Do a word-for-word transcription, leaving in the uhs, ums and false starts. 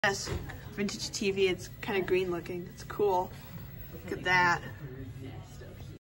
Yes, vintage T V. It's kind of green looking. It's cool. Look at that.